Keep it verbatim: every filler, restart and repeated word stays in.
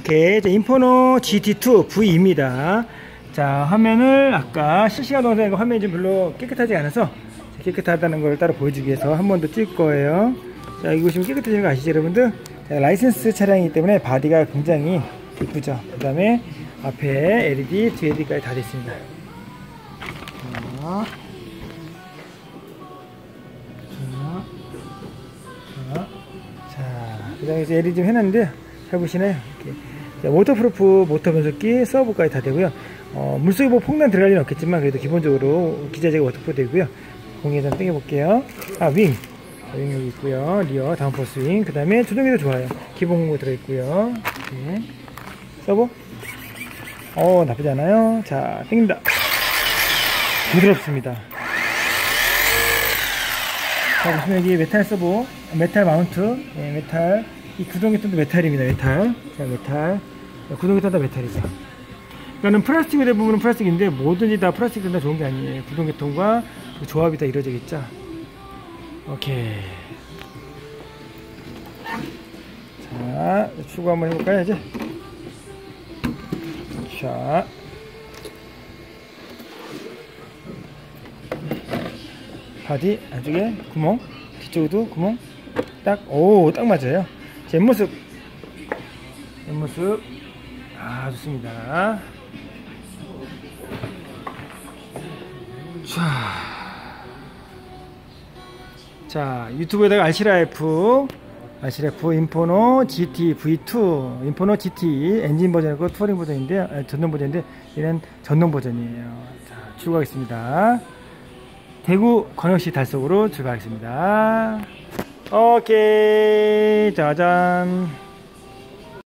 오케이. 자, 인포노 지티2 브이입니다. 자, 화면을 아까 실시간 동영상 화면이 좀 별로 깨끗하지 않아서 깨끗하다는 걸 따로 보여주기 위해서 한 번 더 찍을 거예요. 자, 이거 지금 깨끗해지는 거 아시죠, 여러분들? 자, 라이센스 차량이기 때문에 바디가 굉장히 이쁘죠. 그 다음에 앞에 엘이디, 뒤에 엘이디까지 다 됐습니다. 자, 자, 자, 그 다음에 이제 엘이디 좀 해놨는데, 잘 보시나요? 이렇게. 자, 워터프루프 모터 변속기, 서버까지 다 되고요. 어, 물속에 뭐 폭탄 들어갈 일은 없겠지만, 그래도 기본적으로 기자재가 워터프루프 되고요. 공에서 한번 당겨볼게요. 아, 윙. 윙 여기 있고요. 리어, 다운포스 윙. 그 다음에 조종기도 좋아요. 기본 공구 들어있고요. 네. 서버. 어, 나쁘지 않아요. 자, 당깁니다. 부드럽습니다. 자, 보시면 여기 메탈 서버, 메탈 마운트, 네, 메탈. 이 구동계통도 메탈입니다. 메탈. 자, 메탈. 구동계통도 메탈이죠. 그러니까는 플라스틱이 대부분은 플라스틱인데 뭐든지 다 플라스틱 된다 좋은 게 아니에요. 구동계통과 그 조합이 다 이루어지겠죠. 오케이. 자, 추구 한번 해볼까요, 이제? 자. 바디 안쪽에 구멍, 뒤쪽에도 구멍. 딱, 오, 딱 맞아요. 제 옆모습. 옆모습. 아, 좋습니다. 자. 자, 유튜브에다가 알시라이프, 알시라이프 인포노 지티 브이투, 인포노 지티 엔진 버전이고 투어링 버전인데, 아, 전동 버전인데, 얘는 전동 버전이에요. 자, 출고하겠습니다. 대구 광역시 달서구로 출발하겠습니다. 오케이, 짜잔.